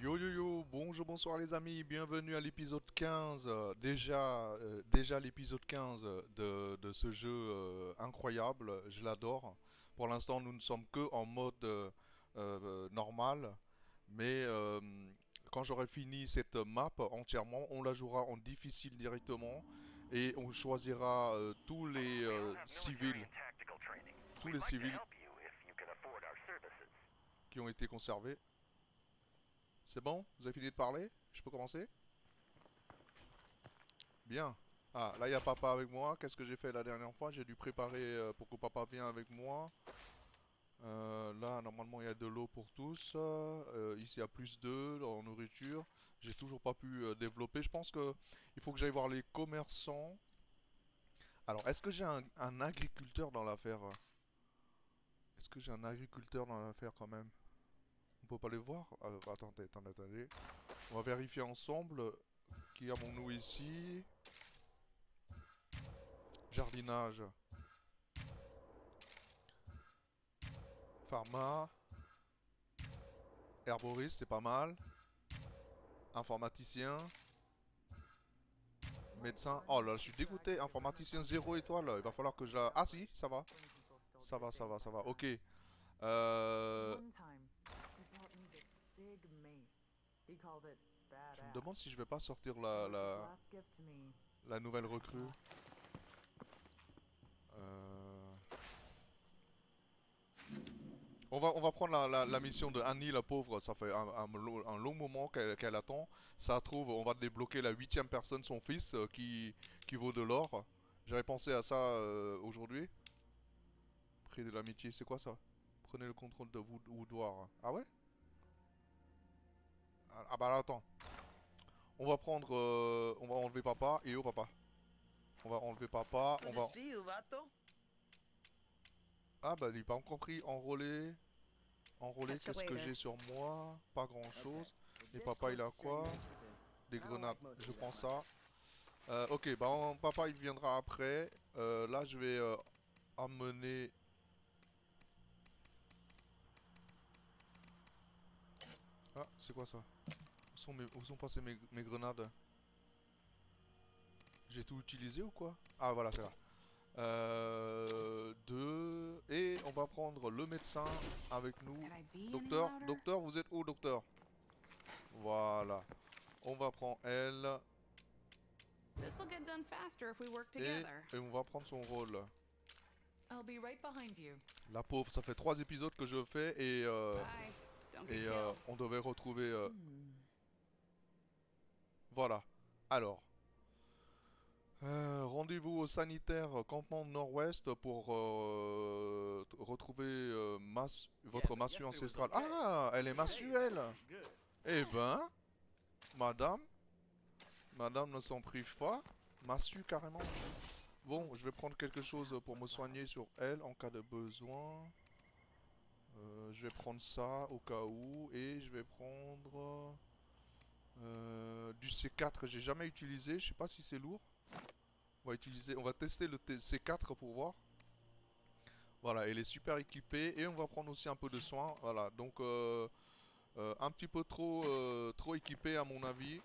Yo yo yo, bonjour, bonsoir les amis, bienvenue à l'épisode 15, déjà l'épisode 15 de ce jeu incroyable, je l'adore. Pour l'instant nous ne sommes que en mode normal, mais quand j'aurai fini cette map entièrement, on la jouera en difficile directement et on choisira tous les civils qui ont été conservés. C'est bon? Vous avez fini de parler? Je peux commencer? Bien. Ah, là, il y a papa avec moi. Qu'est-ce que j'ai fait la dernière fois? J'ai dû préparer pour que papa vienne avec moi. Là, normalement, il y a de l'eau pour tous. Ici, il y a plus d'œufs en nourriture. J'ai toujours pas pu développer. Je pense que il faut que j'aille voir les commerçants. Alors, est-ce que j'ai un agriculteur dans l'affaire? Est-ce que j'ai un agriculteur dans l'affaire quand même? On peut pas les voir? Attendez. On va vérifier ensemble. Qui avons-nous ici? Jardinage. Pharma. Herboriste, c'est pas mal. Informaticien. Médecin. Oh là, je suis dégoûté. Informaticien 0 étoile. Il va falloir que je la... Ah si, ça va. Ça va. Ok. Je me demande si je vais pas sortir la nouvelle recrue. Euh... On va prendre la mission de Annie, la pauvre. Ça fait un long moment qu'elle attend. Ça trouve, on va débloquer la 8e personne, son fils, qui vaut de l'or. J'avais pensé à ça aujourd'hui. Prix de l'amitié, c'est quoi ça? Prenez le contrôle de Woudoir. Ah ouais? Ah bah attends. On va prendre... on va enlever papa. Et oh papa. On va enlever papa. On va... Ah bah il est pas encore pris. Enrôler. Enrôler, qu'est-ce que j'ai sur moi? Pas grand chose. Et papa il a quoi? Des grenades. Je prends ça. Ok, bah papa il viendra après. Là je vais emmener... Ah, c'est quoi ça? Où sont passées mes grenades? J'ai tout utilisé ou quoi? Ah voilà, c'est là. Deux. Et on va prendre le médecin avec nous. Docteur, vous êtes où, docteur? Voilà. On va prendre elle. Et on va prendre son rôle. La pauvre, ça fait 3 épisodes que je fais et on devait retrouver... Voilà. Alors. Rendez-vous au sanitaire campement nord-ouest pour retrouver votre massue ancestrale. Ah, elle est massue, elle. Eh ben, madame, madame ne s'en prive pas. Massue carrément. Bon, je vais prendre quelque chose pour me soigner sur elle en cas de besoin. Je vais prendre ça au cas où. Et je vais prendre du C4. J'ai jamais utilisé. Je sais pas si c'est lourd. On va tester le C4 pour voir. Voilà, elle est super équipée et on va prendre aussi un peu de soin. Voilà, donc un petit peu trop équipée à mon avis.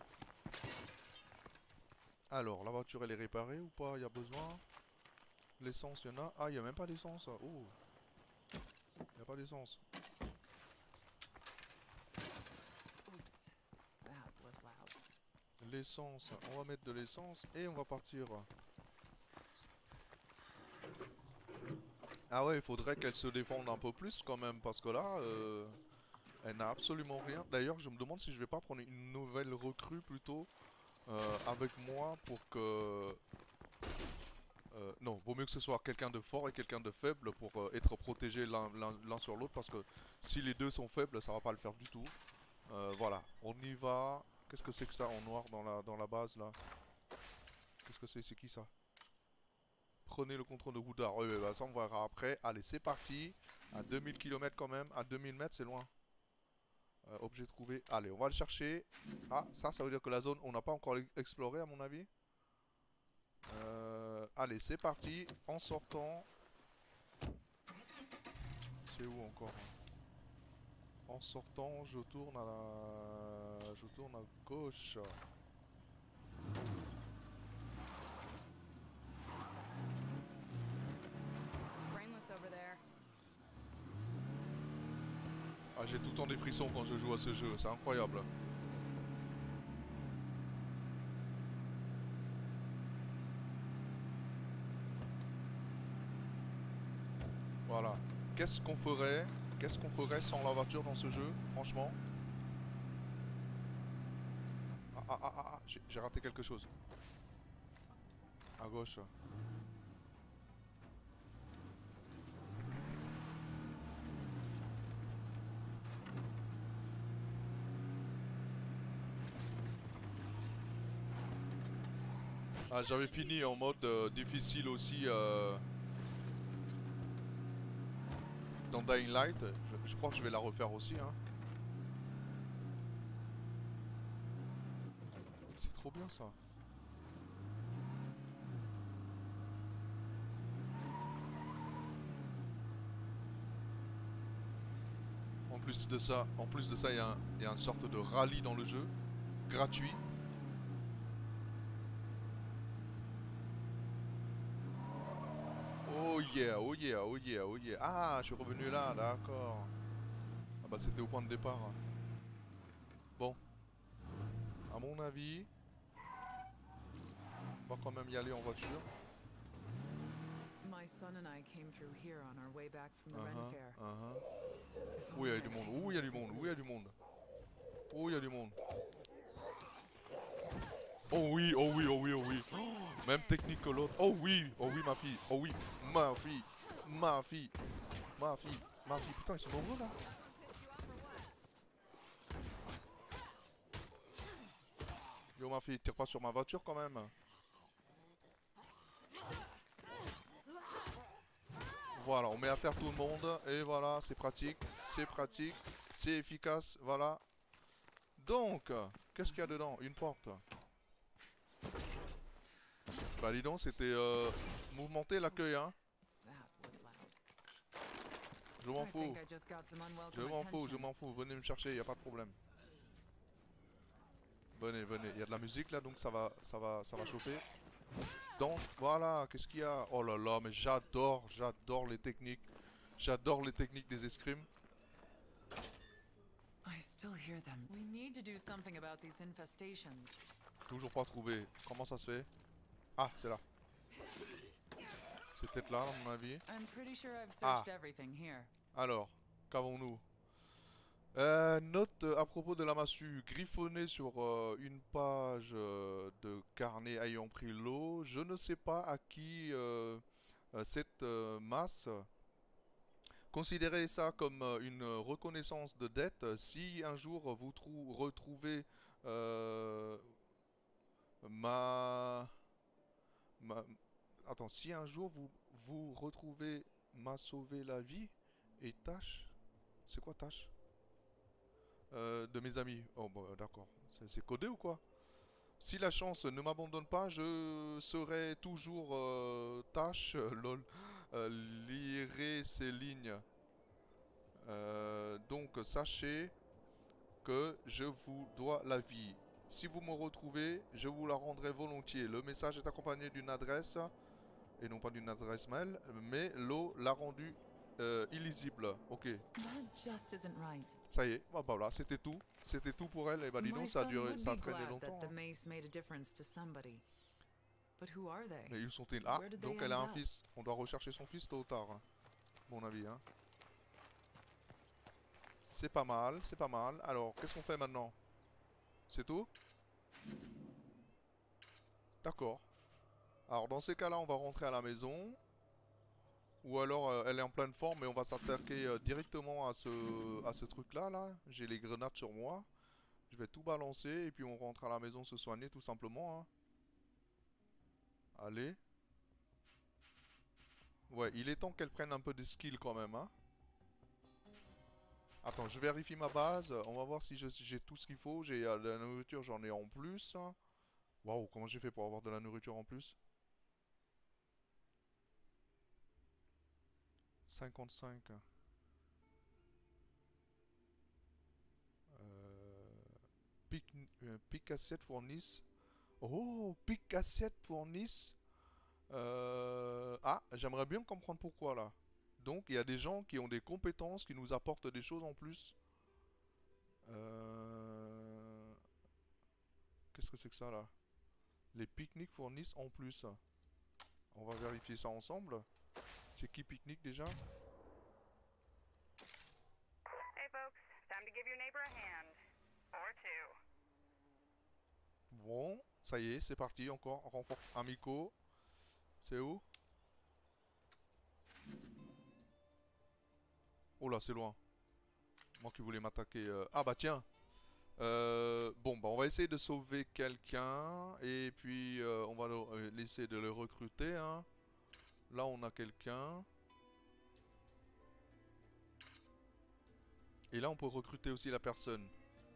Alors, la voiture elle est réparée ou pas? Il y a besoin. L'essence, il y en a. Ah, il n'y a même pas d'essence. Oh, il n'y a pas d'essence. L'essence, on va mettre de l'essence et on va partir. Ah ouais, il faudrait qu'elle se défende un peu plus quand même parce que là, elle n'a absolument rien. D'ailleurs, je me demande si je vais pas prendre une nouvelle recrue plutôt avec moi pour que... non, vaut mieux que ce soit quelqu'un de fort et quelqu'un de faible pour être protégés l'un sur l'autre parce que si les deux sont faibles, ça va pas le faire du tout. Voilà, on y va. Qu'est-ce que c'est que ça en noir dans la base là? Qu'est-ce que c'est? C'est qui ça? Prenez le contrôle de Woodard. Oui, bah, ça on verra après. Allez, c'est parti. À 2000 km quand même. À 2000 mètres, c'est loin. Objet trouvé. Allez, on va le chercher. Ah, ça veut dire que la zone, on n'a pas encore exploré à mon avis. Allez, c'est parti. En sortant. C'est où encore? En sortant, je tourne à gauche. Ah, j'ai tout le temps des frissons quand je joue à ce jeu, c'est incroyable. Voilà. Qu'est-ce qu'on ferait? Qu'est-ce qu'on ferait sans la voiture dans ce jeu, franchement? Ah, j'ai raté quelque chose. À gauche. Ah, j'avais fini en mode difficile aussi dans Dying Light. Je crois que je vais la refaire aussi, hein. C'est trop bien ça. En plus de ça, il y a une sorte de rallye dans le jeu, gratuit. Oh yeah, oh yeah, oh yeah, oh yeah. Ah, je suis revenu là, d'accord. Ah bah c'était au point de départ. Bon, à mon avis, on va quand même y aller en voiture. My son and I came through here on our way back from the Ren Fair. Où il y a du monde, où il y a du monde, où il y a du monde. Où il y a du monde. Oh oui, oh oui, oh oui, oh oui. Oh, même technique que l'autre. Oh oui, ma fille. Oh oui, ma fille. Ma fille. Ma fille. Ma fille. Putain, ils sont nombreux là. Yo ma fille, tire pas sur ma voiture quand même. Voilà, on met à terre tout le monde. Et voilà, c'est pratique. C'est pratique. C'est efficace. Voilà. Donc, qu'est-ce qu'il y a dedans? Une porte. Bah dis donc, c'était mouvementé l'accueil, hein. Je m'en fous. Je m'en fous, je m'en fous. Venez me chercher, y a pas de problème. Venez, venez. Il y a de la musique là, donc ça va chauffer. Donc, voilà, qu'est-ce qu'il y a? Oh là là, mais j'adore les techniques. J'adore les techniques des escrimes. I still hear them. We need to do something about these infestations. Toujours pas trouvé. Comment ça se fait? Ah, c'est là. C'est peut-être là, à mon avis. I'm pretty sure I've searched everything here. Alors, qu'avons-nous? Note à propos de la massue griffonnée sur une page de carnet ayant pris l'eau. Je ne sais pas à qui cette masse. Considérez ça comme une reconnaissance de dette. Si un jour vous retrouvez euh, ma, ma... Attends, si un jour vous retrouvez m'a sauvé la vie et tâche... C'est quoi tâche? De mes amis. Oh bah d'accord. C'est codé ou quoi? Si la chance ne m'abandonne pas, je serai toujours tâche, lol, lirai ces lignes. Donc sachez que je vous dois la vie. Si vous me retrouvez, je vous la rendrai volontiers. Le message est accompagné d'une adresse, et non pas d'une adresse mail, mais l'eau l'a rendu illisible. Ok. Ça y est, bah voilà, c'était tout. C'était tout pour elle. Et bah dis donc, ça a traîné longtemps. Hein. Mais ils sont-ils? Ah, donc elle a un fils. On doit rechercher son fils tôt ou tard. Hein. Mon avis, hein. C'est pas mal, c'est pas mal. Alors, qu'est-ce qu'on fait maintenant? C'est tout? D'accord. Alors, dans ces cas-là, on va rentrer à la maison. Ou alors, elle est en pleine forme, mais on va s'attaquer directement à ce truc-là. Là. J'ai les grenades sur moi. Je vais tout balancer et puis on rentre à la maison se soigner tout simplement. Hein. Allez. Ouais, il est temps qu'elle prenne un peu de skill quand même. Hein. Attends, je vérifie ma base. On va voir si j'ai tout ce qu'il faut. J'ai de la nourriture, j'en ai en plus. Waouh, comment j'ai fait pour avoir de la nourriture en plus? 55. Pic assiette fournissent. Oh, pic assiette fournissent. Ah, j'aimerais bien comprendre pourquoi là. Donc il y a des gens qui ont des compétences, qui nous apportent des choses en plus. Qu'est-ce que c'est que ça là? Les pique-niques fournissent en plus. On va vérifier ça ensemble. C'est qui pique-nique déjà? Hey folks, time to give your neighbor a hand. Or two. Bon, ça y est, c'est parti encore. Renfort amicaux. C'est où? Oh là, c'est loin. Moi qui voulais m'attaquer. Ah bah tiens. Bon, bah on va essayer de sauver quelqu'un. Et puis on va essayer de le recruter. Hein. Là, on a quelqu'un. Et là, on peut recruter aussi la personne.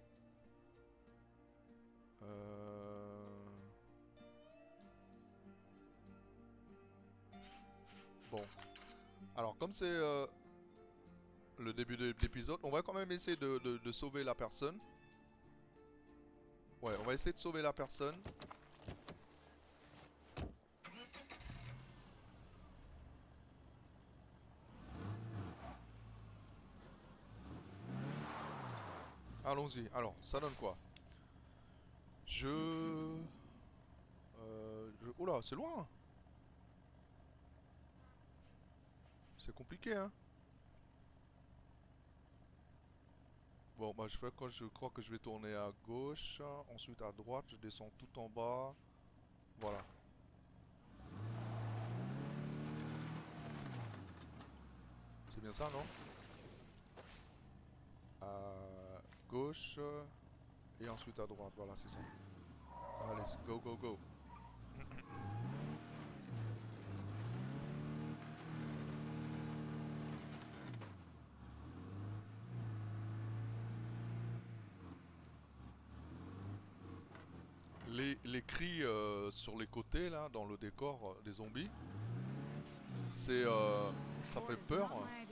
Bon. Alors, comme c'est le début de l'épisode, on va quand même essayer de sauver la personne. Ouais, on va essayer de sauver la personne. Allons-y. Alors, ça donne quoi? Oula, c'est loin. C'est compliqué, hein. Bon, bah je crois que je vais tourner à gauche, ensuite à droite, je descends tout en bas. Voilà. C'est bien ça, non? À gauche et ensuite à droite, voilà, c'est ça. Allez, go, go, go. Les cris sur les côtés, là, dans le décor des zombies, c'est... ça fait peur.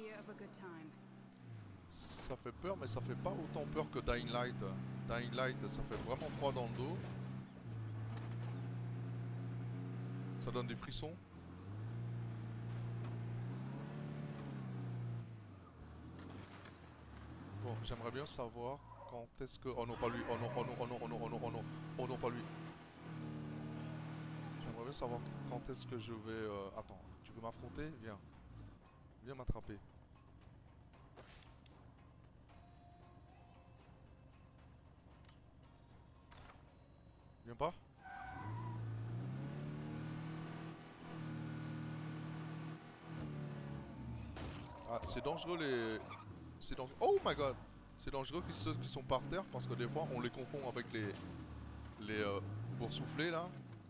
Ça fait peur, mais ça fait pas autant peur que Dying Light. Dying Light, ça fait vraiment froid dans le dos. Ça donne des frissons. Bon, j'aimerais bien savoir quand est-ce que... Oh non, pas lui. Oh non, oh non, oh non, oh non, oh non, oh non. Oh non, pas lui. J'aimerais bien savoir quand est-ce que je vais... Attends, tu veux m'affronter? Viens. Viens m'attraper. Viens pas? Ah, c'est dangereux les... C'est dangereux... Oh my god! C'est dangereux ceux qui sont par terre parce que des fois on les confond avec les boursouflés là.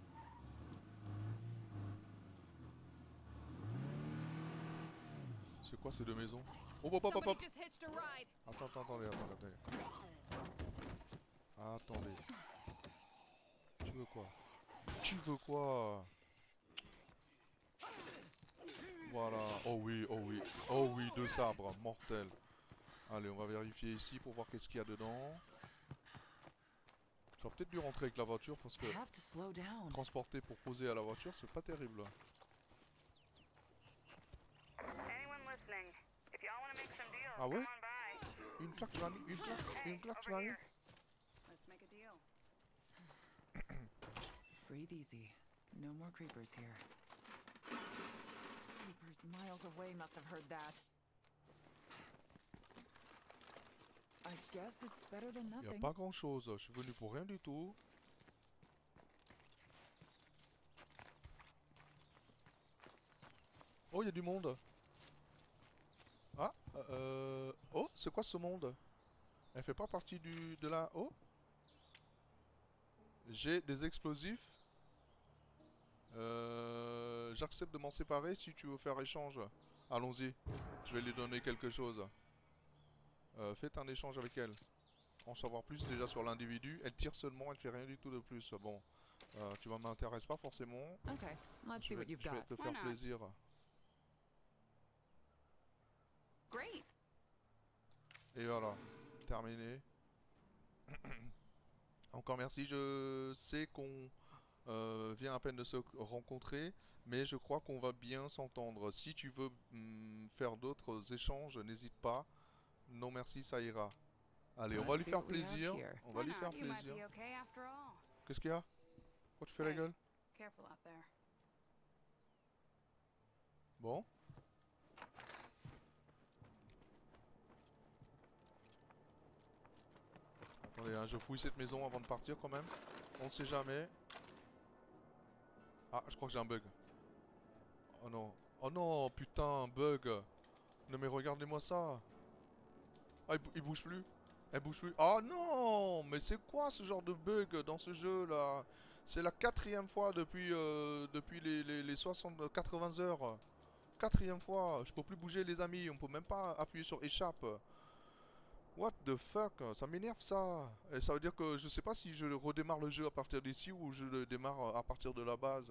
C'est quoi ces deux maisons? Oh hop hop hop hop! Attendez. Attendez. Tu veux quoi? Tu veux quoi? Voilà. Oh oui, oh oui. Oh oui, deux sabres. Mortel. Allez, on va vérifier ici pour voir qu'est-ce qu'il y a dedans. J'aurais peut-être dû rentrer avec la voiture parce que transporter pour poser à la voiture, c'est pas terrible. Ah ouais? Une claque, tu m'as mis? Une claque, tu m'as mis? Breathe easy. No more creepers here. Creepers miles away must have heard that. I guess it's better than nothing. Y a pas grand chose. Je suis venu pour rien du tout. Oh, il y a du monde. Ah, oh, c'est quoi ce monde? Elle fait pas partie de la... Oh, j'ai des explosifs. J'accepte de m'en séparer si tu veux faire échange. Allons-y. Je vais lui donner quelque chose. Faites un échange avec elle. En savoir plus déjà sur l'individu. Elle tire seulement, elle fait rien du tout de plus. Bon, tu m'intéresses pas forcément. Okay, let's see what you've Je vais got. te faire plaisir. Encore merci, je sais qu'on vient à peine de se rencontrer, mais je crois qu'on va bien s'entendre. Si tu veux faire d'autres échanges, n'hésite pas. Non merci, ça ira. Allez, on va lui faire plaisir. On va lui faire plaisir. Qu'est-ce qu'il y a? Pourquoi tu fais la gueule? Bon. Attendez, hein, je fouille cette maison avant de partir quand même. On ne sait jamais. Ah, je crois que j'ai un bug. Oh non. Oh non, putain, un bug. Non mais regardez-moi ça. Ah, il bouge plus. Elle bouge plus. Oh non, mais c'est quoi ce genre de bug dans ce jeu là? C'est la 4e fois depuis, depuis les 80 heures. 4e fois. Je peux plus bouger les amis. On peut même pas appuyer sur échappe. What the fuck? Ça m'énerve ça. Et ça veut dire que je sais pas si je redémarre le jeu à partir d'ici ou je le démarre à partir de la base.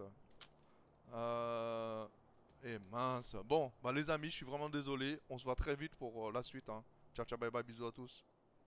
Et mince. Bon, bah les amis, je suis vraiment désolé. On se voit très vite pour la suite. Hein. Ciao, ciao, bye bye, bisous à tous.